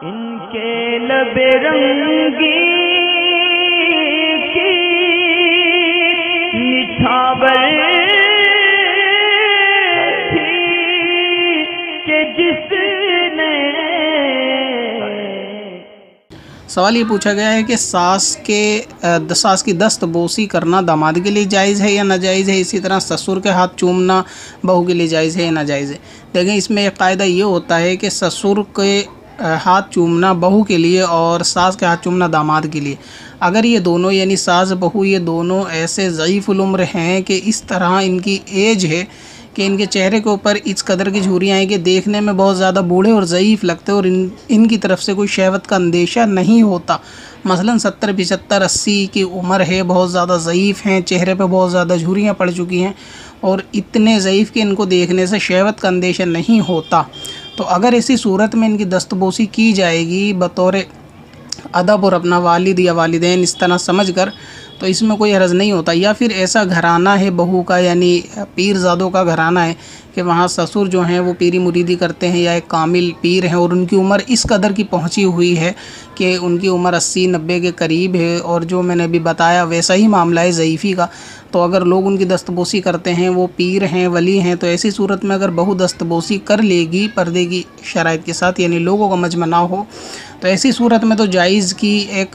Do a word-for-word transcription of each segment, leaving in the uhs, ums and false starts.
इनके लबे रंगी की निछावर थी कि जिसने। सवाल ये पूछा गया है कि सास के सास की दस्त बोसी करना दामाद के लिए जायज़ है या नाजायज़ है। इसी तरह ससुर के हाथ चूमना बहू के लिए जायज़ है या नाजायज़ है। देखें, इसमें एक कायदा ये होता है कि ससुर के हाथ चूमना बहू के लिए और सास के हाथ चूमना दामाद के लिए। अगर ये दोनों यानी सास बहू ये दोनों ऐसे ज़ईफ़ुल उम्र हैं कि इस तरह इनकी एज है कि इनके चेहरे के ऊपर इस कदर की झुर्रियाँ हैं कि देखने में बहुत ज़्यादा बूढ़े और ज़ईफ़ लगते हैं और इन इनकी तरफ से कोई शहवत का अंदेशा नहीं होता। मसलन सत्तर पचहत्तर अस्सी की उम्र है, बहुत ज़्यादा ज़ईफ़ हैं, चेहरे पे बहुत ज़्यादा झुर्रियाँ पड़ चुकी हैं और इतने ज़ईफ़ कि इनको देखने से शहवत का अंदेशा नहीं होता। तो अगर ऐसी सूरत में इनकी दस्तबोसी की जाएगी बतौर अदब और अपना वालिद या वालिदैन इस तरह समझ कर, तो इसमें कोई हर्ज नहीं होता। या फिर ऐसा घराना है बहू का यानी पीरज़ादों का घराना है कि वहाँ ससुर जो हैं वो पीरी मुरीदी करते हैं या एक कामिल पीर हैं और उनकी उम्र इस कदर की पहुँची हुई है कि उनकी उम्र अस्सी नब्बे के करीब है और जो मैंने अभी बताया वैसा ही मामला है ज़ईफ़ी का। तो अगर लोग उनकी दस्तबोसी करते हैं, वो पीर हैं, वली हैं, तो ऐसी सूरत में अगर बहू दस्तबोसी कर लेगी पर्दे की शराइत के साथ यानी लोगों का मजमा ना हो, तो ऐसी सूरत में तो जायज़ की एक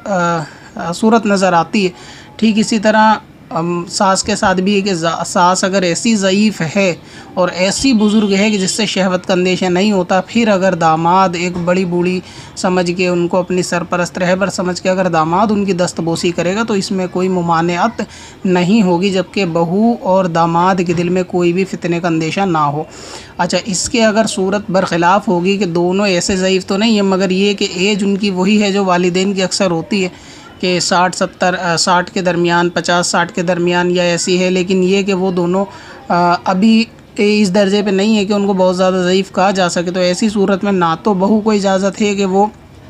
आ, सूरत नज़र आती है। ठीक इसी तरह सास के साथ भी है कि सास अगर ऐसी ज़ईफ़ है और ऐसी बुज़ुर्ग है कि जिससे शहवत का अंदेशा नहीं होता, फिर अगर दामाद एक बड़ी बूढ़ी समझ के उनको अपनी सरपरस्त रहबर समझ के अगर दामाद उनकी दस्तबोसी करेगा तो इसमें कोई मुमानियत नहीं होगी, जबकि बहू और दामाद के दिल में कोई भी फितने का अंदेशा ना हो। अच्छा, इसके अगर सूरत बरखिलाफ़ होगी कि दोनों ऐसे ज़ईफ़ तो नहीं है मगर ये कि एज उनकी वही है जो वालिदैन की अक्सर होती है कि साठ सत्तर साठ के दरमियान, पचास साठ के दरमियान या ऐसी है, लेकिन ये कि वो दोनों आ, अभी इस दर्जे पे नहीं है कि उनको बहुत ज़्यादा ज़ईफ़ कहा जा सके। तो ऐसी सूरत में ना तो बहू को इजाज़त है कि वो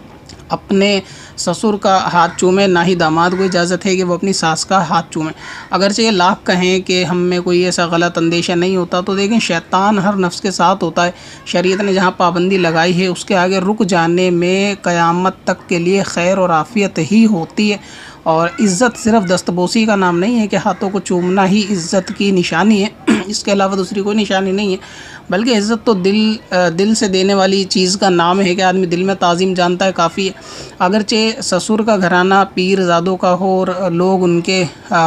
अपने ससुर का हाथ चूमे, ना ही दामाद को इजाज़त है कि वो अपनी सास का हाथ चूमे। अगरचे ये लाख कहें कि हम में कोई ऐसा गलत अंदेशा नहीं होता, तो देखें शैतान हर नफ्स के साथ होता है। शरीयत ने जहाँ पाबंदी लगाई है उसके आगे रुक जाने में क़यामत तक के लिए खैर और आफ़ियत ही होती है। और इज़्ज़त सिर्फ़ दस्तबोसी का नाम नहीं है कि हाथों को चूमना ही इज़्ज़त की निशानी है, इसके अलावा दूसरी कोई निशानी नहीं है, बल्कि इज़्ज़त तो दिल दिल से देने वाली चीज़ का नाम है कि आदमी दिल में ताज़ीम जानता है, काफ़ी है। अगरचे ससुर का घराना पीरज़ादों का हो और लोग उनके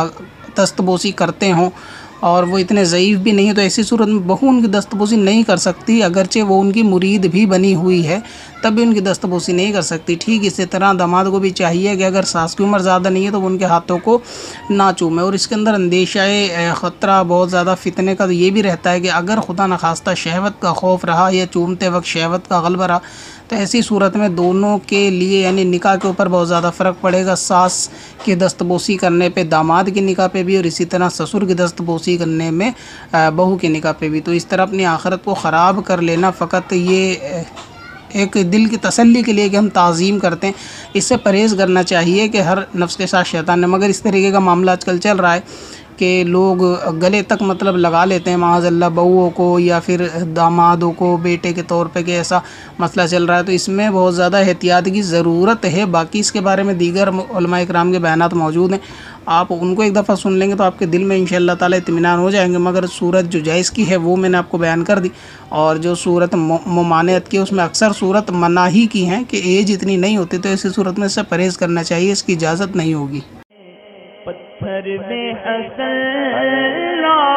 दस्तबोसी करते हों और वो इतने ज़ईफ़ भी नहीं है, तो ऐसी सूरत में बहू उनकी दस्तबोसी नहीं कर सकती। अगरचे वो उनकी मुरीद भी बनी हुई है तब भी उनकी दस्तबोसी नहीं कर सकती। ठीक इसी तरह दामाद को भी चाहिए कि अगर सास की उम्र ज़्यादा नहीं है तो वो उनके हाथों को ना चूमे। और इसके अंदर अंदेशा ख़तरा बहुत ज़्यादा फितने का तो ये भी रहता है कि अगर खुदा न खास्ता शहवत का खौफ रहा या चूमते वक्त शहवत का गलबा रहा, तो ऐसी सूरत में दोनों के लिए यानी निकाह के ऊपर बहुत ज़्यादा फ़र्क पड़ेगा। सास की दस्तबोसी करने पे दामाद की निकाह पे भी और इसी तरह ससुर की दस्तबोसी करने में बहू की निकाह पे भी। तो इस तरह अपनी आखिरत को ख़राब कर लेना फ़कत ये एक दिल की तसल्ली के लिए कि हम ताज़ीम करते हैं, इससे परहेज़ करना चाहिए कि हर नफ्स के साथ शैतान है। मगर इस तरीके का मामला आजकल चल रहा है कि लोग गले तक मतलब लगा लेते हैं माज़अल्लाह बहूओं को या फिर दामादों को बेटे के तौर पे कि ऐसा मसला चल रहा है। तो इसमें बहुत ज़्यादा एहतियात की ज़रूरत है। बाकी इसके बारे में दीगर उलमा इकराम के बयानात मौजूद हैं, आप उनको एक दफ़ा सुन लेंगे तो आपके दिल में इंशाअल्लाह ताला इत्मीनान हो जाएंगे। मगर सूरत जो जायज़ की है वो मैंने आपको बयान कर दी, और जो सूरत मुमानियत की उसमें अक्सर सूरत मनाही की हैं कि एज इतनी नहीं होती, तो ऐसी सूरत में इससे परहेज़ करना चाहिए, इसकी इजाज़त नहीं होगी। पत्थर में हसन